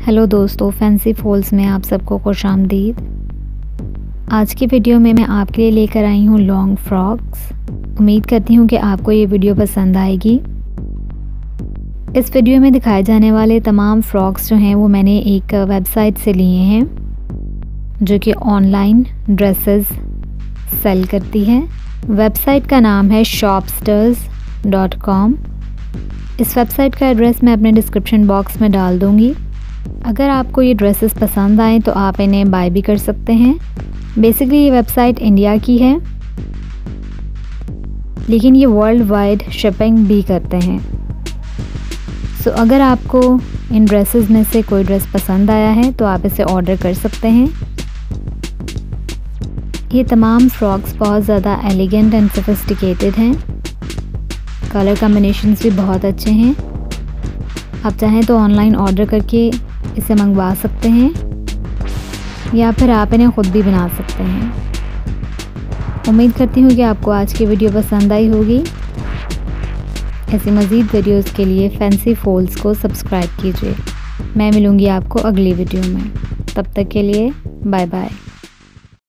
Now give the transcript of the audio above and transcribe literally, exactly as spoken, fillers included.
Hello दोस्तों, fancy false में आप सबको खुशामदीद। आज की वीडियो में मैं आपके लिए लेकर आई हूँ लॉन्ग फ्रॉक्स। उम्मीद करती हूँ कि आपको ये वीडियो पसंद आएगी। इस वीडियो में दिखाए जाने वाले तमाम फ्रॉक्स जो हैं वो मैंने एक वेबसाइट से लिए हैं जो कि ऑनलाइन ड्रेसेस सेल करती है। वेबसाइट का नाम है शॉपस्टर्स डॉट कॉम। इस वेबसाइट का एड्रेस मैं अपने डिस्क्रिप्शन बॉक्स में डाल दूँगी। अगर आपको ये ड्रेसेस पसंद आएँ तो आप इन्हें बाय भी कर सकते हैं। बेसिकली ये वेबसाइट इंडिया की है, लेकिन ये वर्ल्ड वाइड शिपिंग भी करते हैं। सो so, अगर आपको इन ड्रेसेस में से कोई ड्रेस पसंद आया है तो आप इसे ऑर्डर कर सकते हैं। ये तमाम फ्रॉक्स बहुत ज़्यादा एलिगेंट एंड सोफिस्टिकेटेड हैं। कलर कॉम्बिनेशंस भी बहुत अच्छे हैं। आप चाहें तो ऑनलाइन ऑर्डर करके इसे मंगवा सकते हैं या फिर आप इन्हें ख़ुद भी बना सकते हैं। उम्मीद करती हूँ कि आपको आज की वीडियो पसंद आई होगी। ऐसी मज़ीद वीडियोस के लिए फैंसी फॉल्स को सब्सक्राइब कीजिए। मैं मिलूँगी आपको अगली वीडियो में। तब तक के लिए बाय बाय।